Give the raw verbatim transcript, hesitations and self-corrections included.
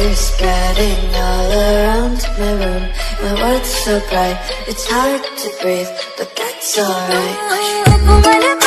is spreading all around my room. My world's so bright, it's hard to breathe, but that's alright.